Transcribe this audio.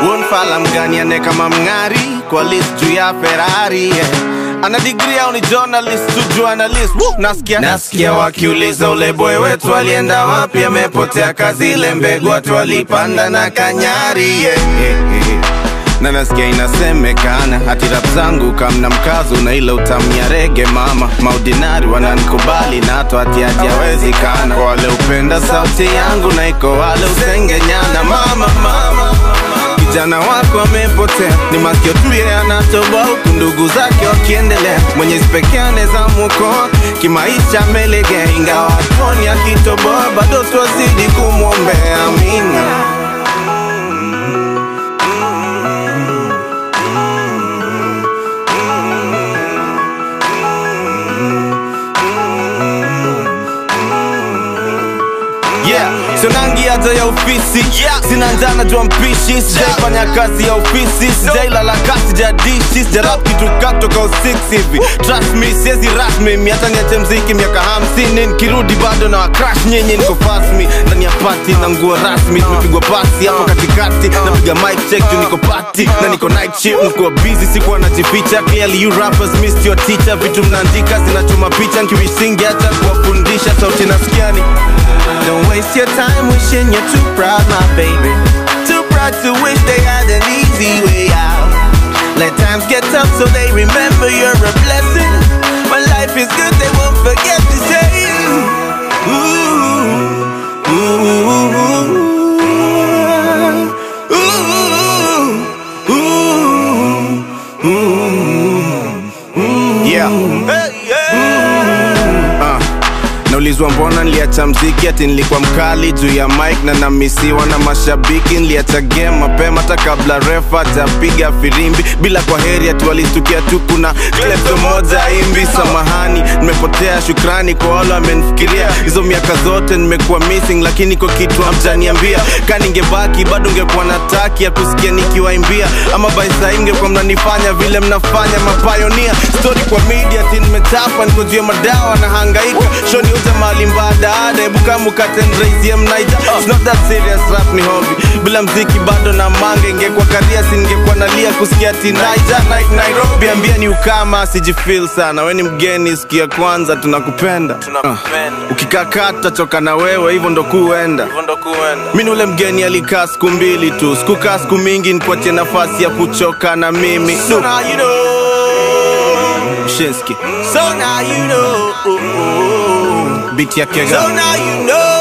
Unfala mgani ane kama mngari kwa list juu ya Ferrari, yeah. Ana degree au ni journalist, tu journalist. Nasikia wakiuliza ule boy wetu alienda wapi, amepotea kazi ile mbegu watu walipanda na kanyari, yeah. Na nasikia inasemekana hati rap zangu kamna mkazo na ile utamia rege mama. Maudinari wananikubali na hatu hati hawezekana. Kwa wale upenda sauti yangu na iko wale usengenyana. Mama kijana wako amepotea, ni masikio tu yeye anatoboa, huku ndugu zake wakiendelea. Mwenyezi pekee anaweza muokoa, kimaisha amelegea. Ingawa hatuoni akitoboa, bado twazidi kumwombea. Amina. So nangi aja ya ofisi, sina njana jua mpishi. Sijaifanya kazi ya ofisi, sijailala kasi jadishi. Sijarap kitu katoka 6 hivi. Trust me, siezi rush me. Hata niache mziki miaka 50, nikirudi bado na crash nyinyi niko fast me. Ndani ya party na nguo rasmi, tumepigwa pasi hapo katikati. Napiga mic check juu niko party na niko night shift. Niko busy sikuwa najificha. Clearly you rappers missed your teacher. Vitu mnaandika zinachoma picha, nkiwisingi hata kuwafundisha. Sauti nasikiani. Don't waste your time wishing you're too proud, my baby. Too proud to wish they had an easy way out. Let times get tough so they remember you're a blessing. When life is good they won't forget to say ooh, ooh, ooh, ooh, ooh. Yeah. Hey, yeah. Naulizwa mbona niliacha mziki, ati nilikuwa mkali juu ya mic na namisiwa na mashabiki. Niliacha game mapema hata kabla refa hajapiga firimbi. Bila kwa heri ati walistukia tu kuna klepto moja imbi. Samahani nimepotea, shukrani kwa wale wamenifikiria. Hizo miaka zote nimekuwa missing, lakini kwa kitu hamjaniambia. Kani ningebaki bado ngekuwa nataki ya kusikia nikiwaimbia. Ama by saa ingekuwa mnanifanya vile mnafanya mapioneer. Story kwa media ati nimechapa, niko juu ya madawa na hangaika. Shoni mali mbada, ebu kama ukatendraizie mnaita. It's not that serious, rap ni hobby. Bila mziki bado na manga, ingekuwa karia singekuwa nalia kusikia tinaija night Nairobi. Ambia ni ukama, sijifeel sana. We ni mgeni, sikia kwanza, tunakupenda. Ukikakata choka na wewe, hivyo ndo kuenda. Mimi ule mgeni alikaa siku 2 tu. Sikukaa siku mingi, nipatie nafasi ya kuchoka na mimi. So now you know Shinsky. So now you know Beat ya Kega. So now you know